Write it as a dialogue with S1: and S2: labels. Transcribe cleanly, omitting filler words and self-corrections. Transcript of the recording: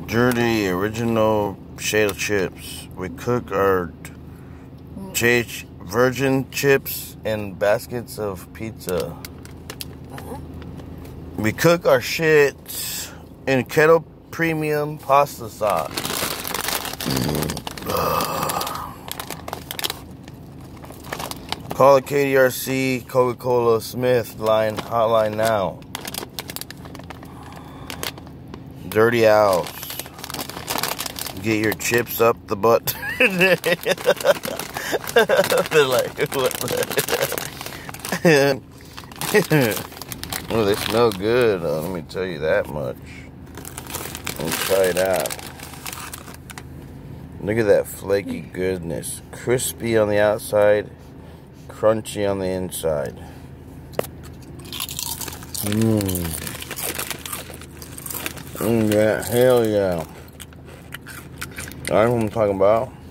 S1: Dirty original potato chips. We cook our virgin chips in baskets of pizza. We cook our shit in kettle premium pasta sauce. Call the KDRC Coca-Cola Smith hotline now. Dirty house. Get your chips up the butt. They're like, what? Oh, they smell good. Let me tell you that much. Let's try it out. Look at that flaky goodness. Crispy on the outside, crunchy on the inside. Yeah, hell yeah. I know what I'm talking about.